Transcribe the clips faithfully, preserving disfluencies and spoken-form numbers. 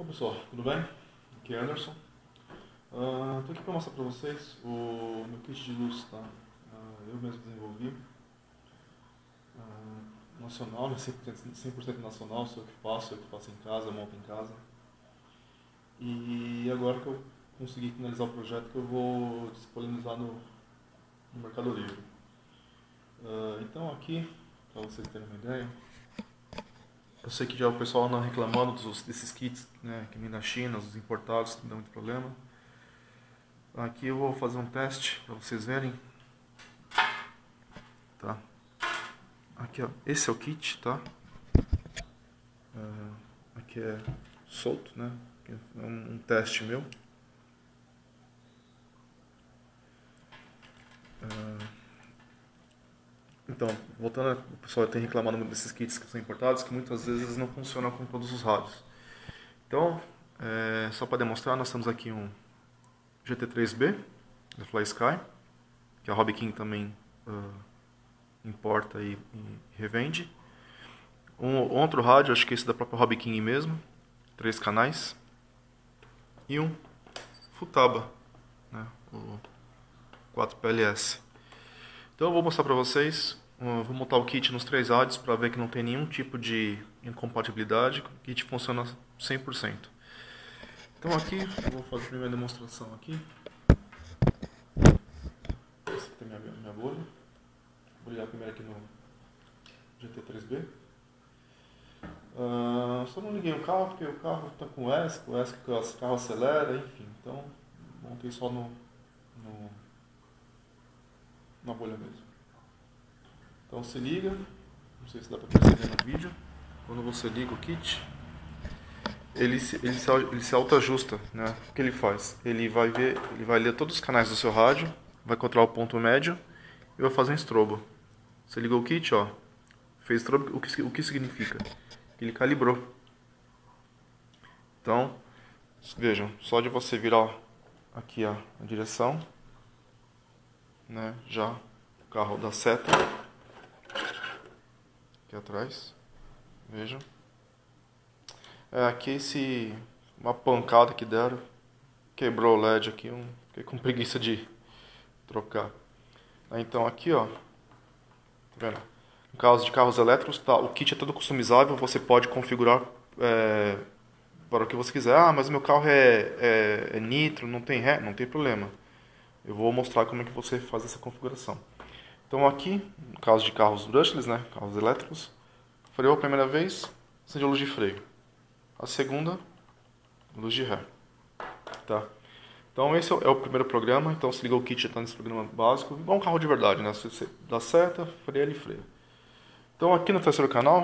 Bom pessoal, tudo bem? Aqui é Anderson. Estou aqui para mostrar para vocês o meu kit de luz, tá? Uh, eu mesmo desenvolvi, uh, nacional, né? cem por cento nacional, sou eu que faço, eu que faço em casa, monto em casa. E agora que eu consegui finalizar o projeto, que eu vou disponibilizar no, no Mercado Livre. Uh, então aqui, para vocês terem uma ideia, eu sei que já o pessoal anda reclamando dos, desses kits, né, que vem da China, os importados, não dá muito problema. Aqui eu vou fazer um teste para vocês verem. Tá? Aqui, ó, esse é o kit, tá? Uh, aqui é solto, né? Aqui é um, um teste meu. Uh, Então, voltando, o pessoal tem reclamado muito desses kits que são importados, que muitas vezes eles não funcionam com todos os rádios. Então, é, só para demonstrar, nós temos aqui um G T três B, da FlySky, que a Hobby King também uh, importa e, e revende. Um outro rádio, acho que esse da própria Hobby King mesmo, três canais. E um Futaba, né, o quatro P L S. Então eu vou mostrar para vocês, uh, vou montar o kit nos três rádios para ver que não tem nenhum tipo de incompatibilidade, o kit funciona cem por cento. Então aqui, eu vou fazer a primeira demonstração aqui. Esse aqui é minha, minha bolha. Vou ligar primeiro aqui no G T três B. Uh, só não liguei o carro porque o carro está com o E S C, o E S C o carro acelera, enfim. Então montei só no... no na bolha mesmo. Então se liga, não sei se dá para perceber no vídeo, quando você liga o kit, ele se, ele se, ele se autoajusta, né? O que ele faz? Ele vai ver, ele vai ler todos os canais do seu rádio, vai encontrar o ponto médio e vai fazer um estrobo. Você ligou o kit, ó, fez estrobo, o que, o que significa? Que ele calibrou. Então, vejam, só de você virar aqui ó, a direção, né, já o carro da seta aqui atrás, vejam. É, aqui esse uma pancada que deram, quebrou o L E D aqui, um, fiquei com preguiça de trocar. Então aqui ó, tá vendo? No caso de carros elétricos, tá, o kit é todo customizável, você pode configurar é, para o que você quiser. Ah, mas meu carro é, é, é nitro, não tem ré, não tem problema. Eu vou mostrar como é que você faz essa configuração. Então aqui, no caso de carros brushless, né, carros elétricos, freou a primeira vez, acende a luz de freio. A segunda, luz de ré. Tá? Então esse é o primeiro programa, então se liga o kit já está nesse programa básico, igual um carro de verdade, né? Você dá seta, freia, ele freia. Então aqui no terceiro canal,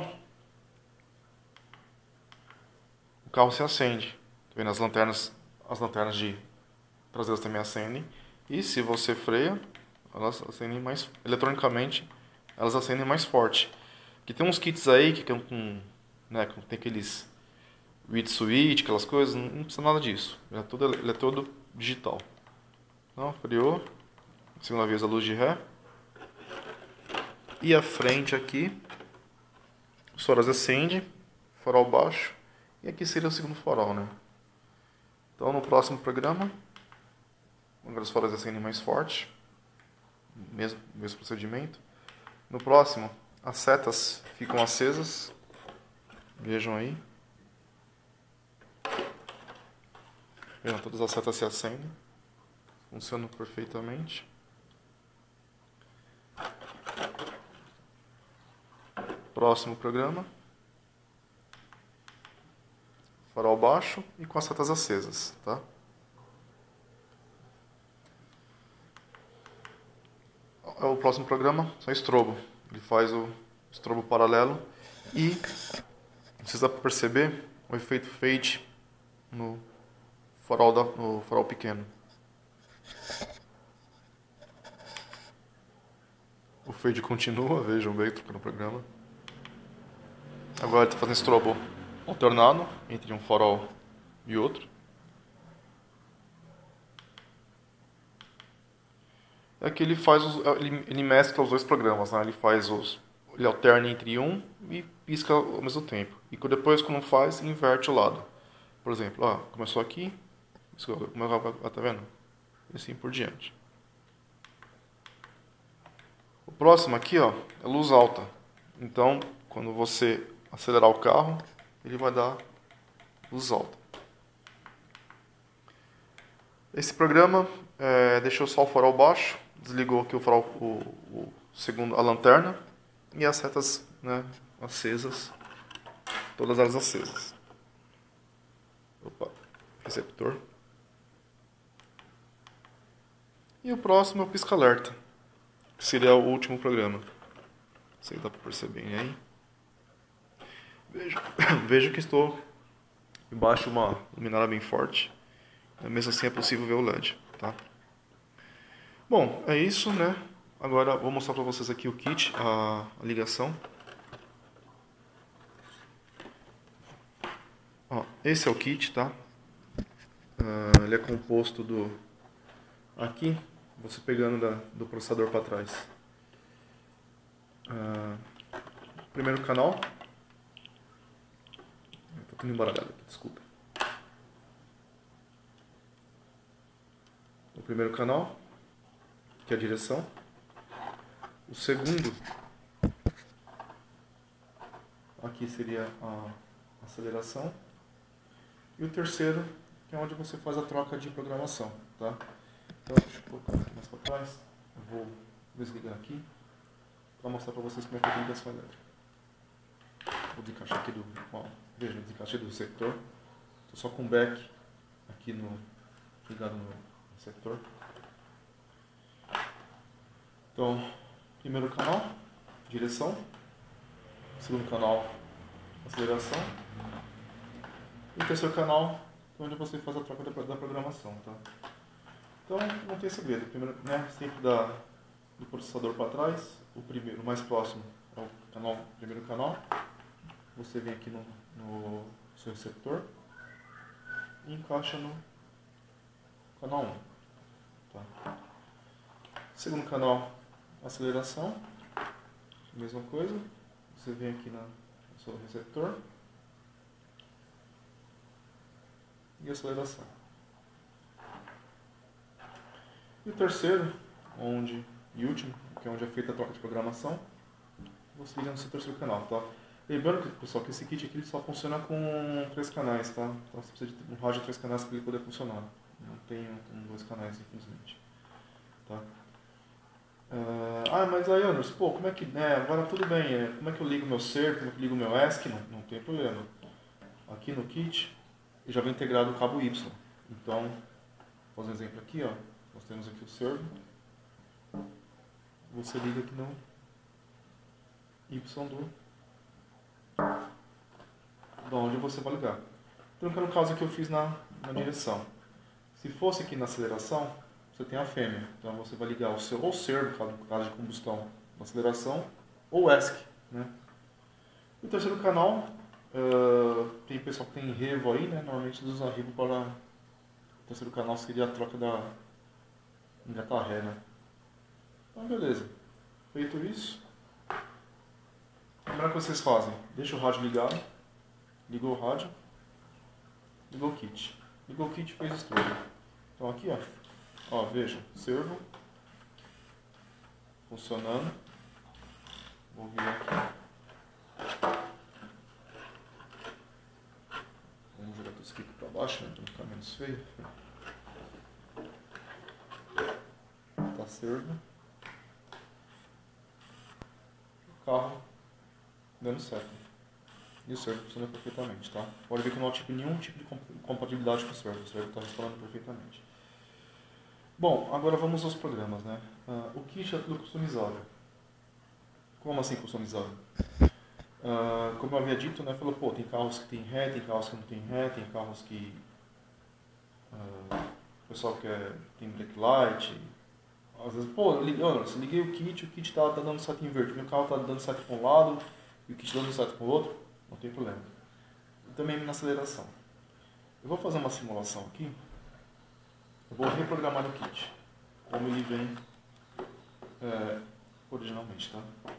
o carro se acende. Tá vendo? As lanternas, as lanternas de traseiras também acendem. E se você freia, elas acendem mais eletronicamente, elas acendem mais forte. Que tem uns kits aí que com, né, tem aqueles read switch, aquelas coisas, não precisa nada disso. Ele é todo, ele é todo digital. Então, freou, segunda vez a luz de ré. E a frente aqui, os faróis acende, farol baixo, e aqui seria o segundo farol, né? Então no próximo programa, agora os faróis acendem mais forte, mesmo, mesmo procedimento. No próximo, as setas ficam acesas, vejam aí. Vejam, todas as setas se acendem, funcionam perfeitamente. Próximo programa, farol baixo e com as setas acesas, tá? O próximo programa é o estrobo. Ele faz o estrobo paralelo e vocês dá para perceber o efeito fade no farol, da, no farol pequeno. O fade continua, vejam bem, trocando o programa. Agora ele está fazendo estrobo alternado entre um farol e outro. É que ele faz os, ele, ele mescla os dois programas, né? Ele faz os, ele alterna entre um e pisca ao mesmo tempo. E depois, quando faz, inverte o lado, Por exemplo, ó, começou aqui, tá vendo? E assim por diante. O próximo aqui, ó, é luz alta. Então, quando você acelerar o carro, ele vai dar luz alta. Esse programa é, deixou só o farol baixo, desligou aqui o farol, o, o segundo, a lanterna e as setas, né, acesas, todas elas acesas. Opa, receptor. E o próximo é o pisca-alerta, que seria o último programa. Não sei se dá para perceber aí. Vejo, vejo que estou embaixo de uma luminária bem forte. Mesmo assim é possível ver o L E D, tá? Bom, é isso, né? Agora vou mostrar para vocês aqui o kit, a, a ligação. Ó, esse é o kit, tá? Uh, ele é composto do... Aqui, você pegando da, do processador para trás. Uh, primeiro canal. Tá tudo embaralhado aqui, desculpa. O primeiro canal, que é a direção. O segundo, aqui seria a aceleração. E o terceiro, que é onde você faz a troca de programação, tá? Então, deixa eu colocar mais para trás. Eu vou desligar aqui para mostrar para vocês como é que é a ligação elétrica. Vou desencaixar aqui do... Ó, veja, desencaixei do receptor. Estou só com o back aqui no, ligado no receptor. Então, primeiro canal, direção. Segundo canal, aceleração. E o terceiro canal, onde você faz a troca da, da programação, tá? Então, não tem segredo. Primeiro, né, sempre da, do processador para trás. O primeiro, o mais próximo, é o canal, primeiro canal. Você vem aqui no, no seu receptor e encaixa no canal um. Tá? Segundo canal, aceleração. Mesma coisa. Você vem aqui na, no seu receptor e aceleração. E o terceiro, onde, e último, que é onde é feita a troca de programação, você liga no seu terceiro canal, tá? Lembrando que, pessoal, que esse kit aqui ele só funciona com três canais, tá? Então você precisa de um rádio de três canais para ele poder funcionar. Não tem um, dois canais, infelizmente. Tá? Uh, ah, mas aí, Anderson, pô, como é que, né, agora tudo bem, é, como é que eu ligo meu C E R, como é que eu ligo meu E S C? Não, não tem problema. Aqui no kit, já vem integrado o cabo Y. Então, vou fazer um exemplo aqui, ó. Nós temos aqui o servo. Você liga aqui no Y do, de onde você vai ligar. Então, no caso que eu fiz na, na direção. Se fosse aqui na aceleração, você tem a fêmea. Então, você vai ligar o seu ou servo, no caso de combustão, na aceleração, ou E S C. Né? E o terceiro canal, uh, tem pessoal que tem revo aí, né? Normalmente eles usam revo para... O terceiro canal seria a troca da engatar ré, né? Então, beleza. Feito isso, como é que vocês fazem? Deixa o rádio ligado, ligou o rádio, ligou o kit. Ligou o kit, fez isso tudo. Então aqui, ó, ó, veja, servo funcionando. Vou virar aqui. Vamos jogar tudo isso aqui para baixo, né, para não ficar menos feio. Tá servo. O carro dando certo. E o servo funciona perfeitamente, tá? Pode ver que não há tipo, nenhum tipo de compatibilidade com o servo. O servo está respondendo perfeitamente. Bom, agora vamos aos programas, né? Uh, o kit é tudo customizável. Como assim customizável? Uh, como eu havia dito, né? Falou, pô, tem carros que tem ré, tem carros que não tem ré, tem carros que... Uh, o pessoal quer... tem backlight. Às vezes, pô, liguei, eu liguei o kit, o kit tá, tá dando sete em verde. Meu carro tá dando sete para um lado e o kit dando sete para o outro. Não tem problema. E também na aceleração. Eu vou fazer uma simulação aqui. Eu vou reprogramar o kit, como ele vem é, originalmente, tá?